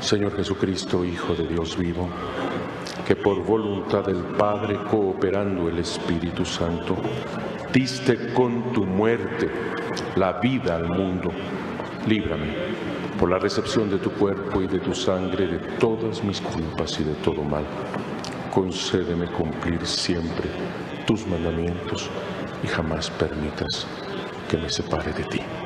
Señor Jesucristo, Hijo de Dios vivo, que por voluntad del Padre, cooperando el Espíritu Santo, diste con tu muerte la vida al mundo, líbrame, por la recepción de tu cuerpo y de tu sangre, de todas mis culpas y de todo mal. Concédeme cumplir siempre tus mandamientos y jamás permitas que me separe de ti.